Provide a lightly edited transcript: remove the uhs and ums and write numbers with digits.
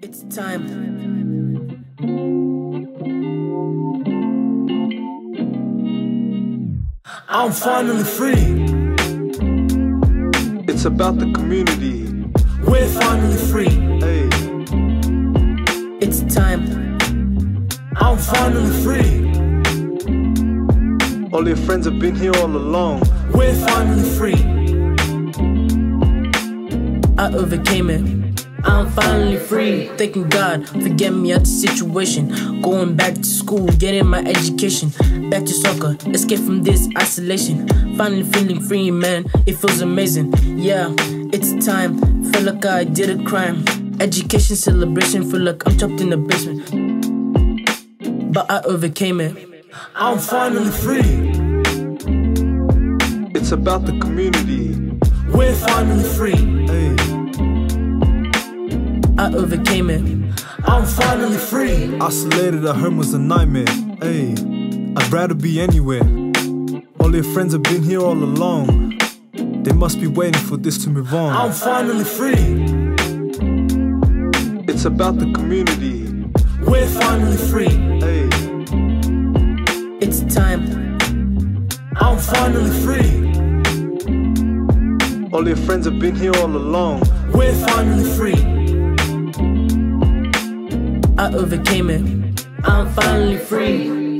It's time. I'm finally free. It's about the community. We're finally free. Hey, It's time. I'm finally free. all your friends have been here all along. We're finally free. I overcame it. I'm finally free. Thanking God for getting me out the situation. Going back to school, getting my education. Back to soccer, escape from this isolation. Finally feeling free, man. It feels amazing. Yeah, it's time. Feel like I did a crime. Education celebration, feel like I'm trapped in the basement. But I overcame it. I'm finally free. It's about the community. We're finally free. Hey, I overcame it. I'm finally free. isolated at home was a nightmare. Hey, I'd rather be anywhere. All your friends have been here all along. They must be waiting for this to move on. I'm finally free. It's about the community. We're finally free. Hey, It's time. I'm finally free. all your friends have been here all along. We're finally free. I overcame it. I'm finally free.